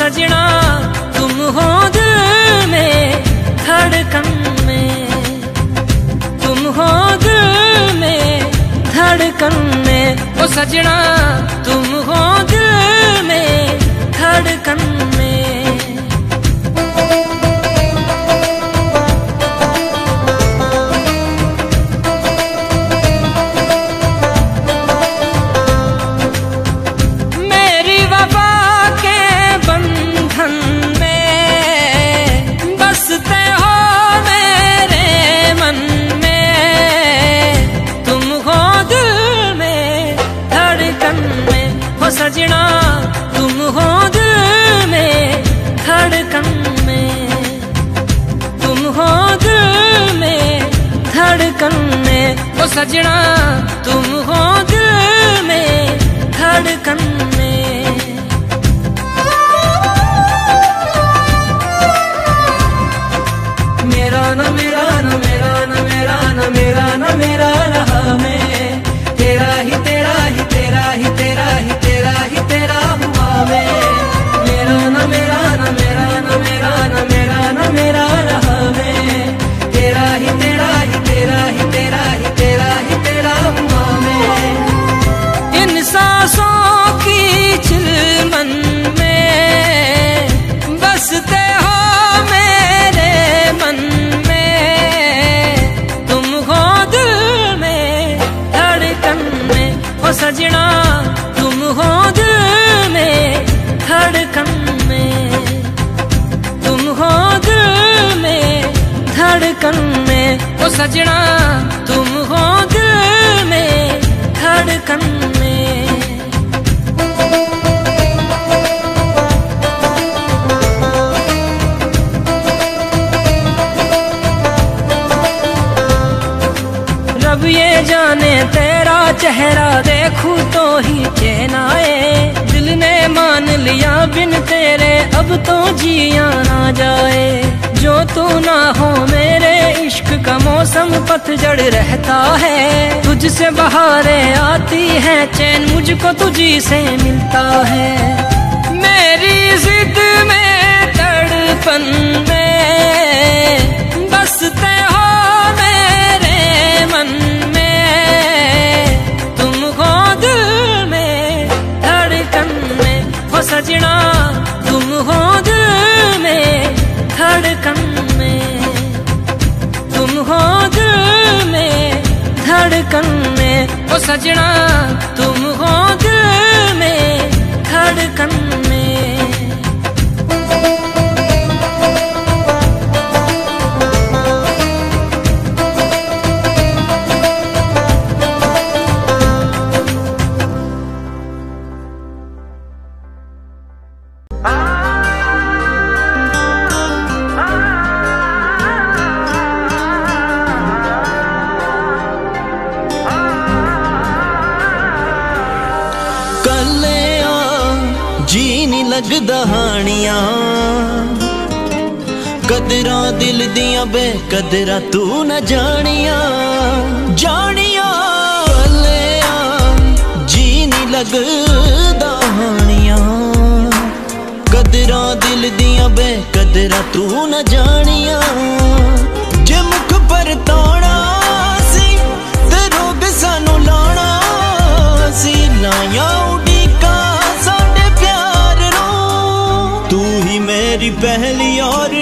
सजना तुम हो दिल में धड़कन में, तुम हो दिल में धड़कन में। ओ सजना तुम हो दिल में धड़कन में। मेरी वफा के बंधन में बसते हो मेरे मन में, तुम हो दिल में धड़कन में। हो सजना तुम हो दिल में धड़कन में, तुम हो दिल में धड़कन में। ओ सजना तुम हो दिल में धड़कन में। मेरा न मेरा न मेरा न मेरा न मेरा न मेरा रहा मैं, तेरा ही तेरा ही तेरा ही तेरा ही तेरा ही तेरा हुआ मैं। मेरा न मेरा न मेरा न मेरा न मेरा न मेरा रहा मैं, तेरा ही तेरा ही तेरा ही तेरा ही तेरा ही तेरा हुआ मैं। इन सांसों की चिलमन में बसते हो मेरे मन में, तुम हो दिल में धड़कन में। ओ सजना तुम हो दिल में धड़कन में, तुम हो दिल में धड़कन में। ओ सजना तुम हो दिल में धड़कन में। रब ये जाने तेरा चेहरा देखूं तो ही चैन आए, दिल ने मान लिया बिन तेरे अब तो जिया ना जाए। जो तू ना हो मेरे इश्क का मौसम पतझड़ रहता है, तुझसे बहारें आती है चैन मुझको तुझी से मिलता है। मेरी जिद में तड़पन में बसते हो मेरे मन में, तुम हो दिल में धड़कन में। हो सजना तुम हो दिल में धड़कन में, तुम हो दिल में धड़कन में। ओ सजना तुम हो दिल में धड़कन में। लगदा हानियां कदरां दिल दियां बेकदरां तू न जानियां जानियां भलेया जी नहीं लगदा हानियां कदरां दिल दियां बेकदरां तू न जानियां जे मुख पर तोड़ा सी ते रोग सानू लाना सी लाया उड़ीका साडे प्यार रो तू ही मेरी पहली और